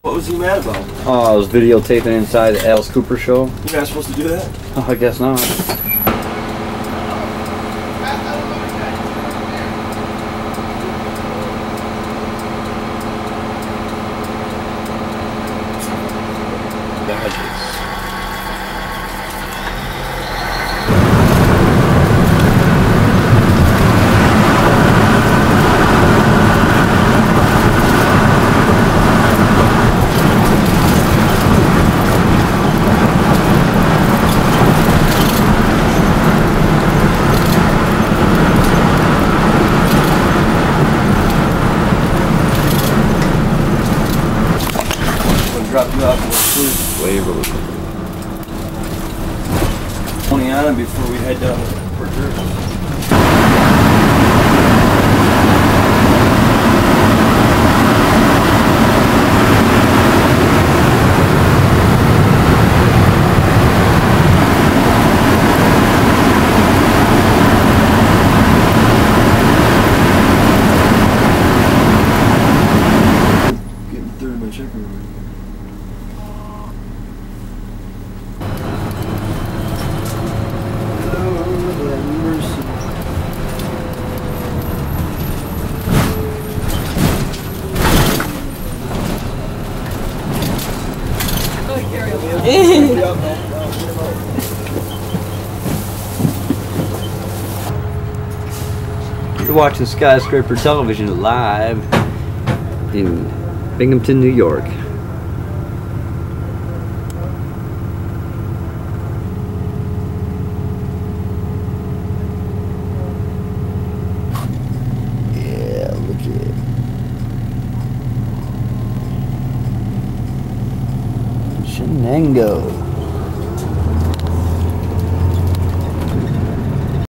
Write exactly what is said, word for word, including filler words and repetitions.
What was he mad about? Oh, I was videotaping inside the Alice Cooper show. You're not supposed to do that? Oh, I guess not. Drop you off at Waverly. twenty on him before we head down for Jersey. Getting through my check room. You're watching Skyscraper Television live in Binghamton, New York. Yeah, look at it. Shenango.